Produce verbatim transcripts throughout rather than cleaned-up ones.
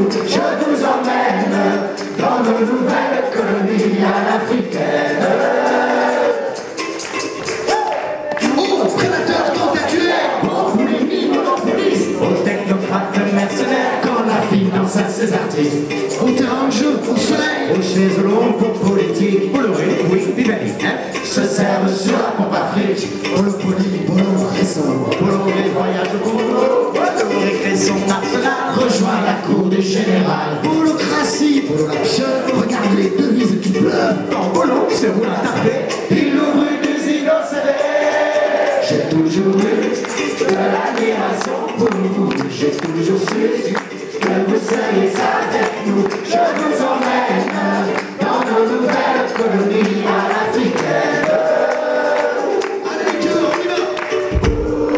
nous, je vous emmène dans nos nouvelles colonies à l'africaine. Oh, prédateurs tentaculaires! Aux poulies, monopolistes, aux technocrates mercenaires, quand la finance à ses artistes. Au terrain de jeu, au soleil! Aux chaises longues pour politique, Bolloré, oui, Vivaldi, hein, se servent sur la pompe afrique. Monopoly, Bolloré, récent. Bolloré voyage au Congo, Bolloré crée son arsenal, rejoint la cour du général. Bolocratie, Bolo la pieuvre, regarde les devises qui pleuvent. Quand Bolo se roule à taper, il ouvre une usine au C D. J'ai toujours eu de l'admiration pour vous, j'ai toujours su que vous seriez avec nous. Je vous emmène dans nos nouvelles colonies à l'africaine. Allez, les cœurs, on y va!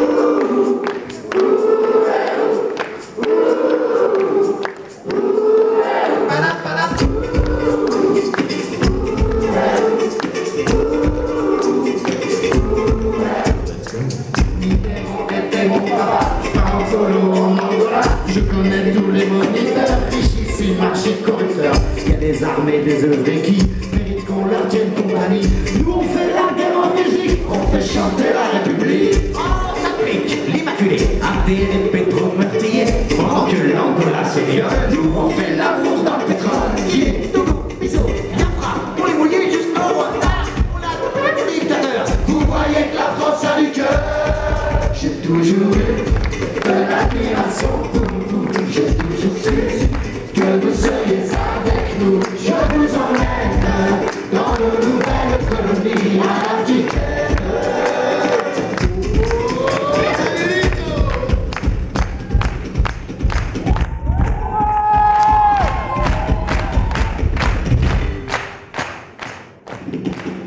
Je connais tous les moniteurs, ici, marché corrupteur. Il y a des armées désœuvrées qui méritent qu'on leur tienne compagnie. Nous on fait la guerre en musique, on fait chanter la République. On s'applique l'immaculé, à des pétro meurtriers. Pendant que l'Angola se viole, nous on fait l'amour dans le pétrole. Qui est Togo, Bissau, Biafra, on est mouillé jusqu'au Rwanda. On a tous les dictateurs, vous voyez que la France a du cœur. J'ai toujours eu de l'admiration pour vous, j'ai toujours su que vous seriez avec nous. Je vous emmène dans nos nouvelles colonies à l'africaine. Thank you.